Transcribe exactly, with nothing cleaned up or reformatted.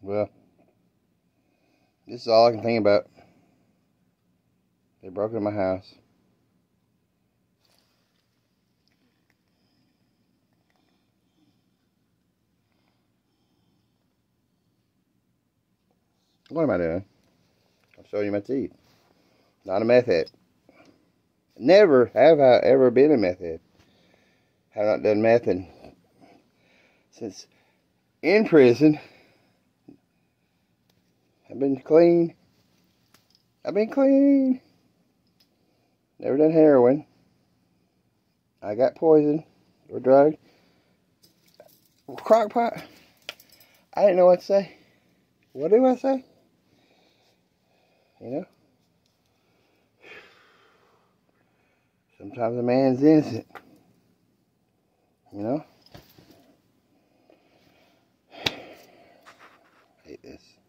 Well, this is all I can think about. They broke into my house. What am I doing? I'm showing you my teeth. Not a meth head. Never have I ever been a meth head. Have not done meth in, since in prison. I've been clean. I've been clean. Never done heroin. I got poisoned or drugged. Crock pot. I didn't know what to say. What do I say? You know? Sometimes a man's innocent. You know? I hate this.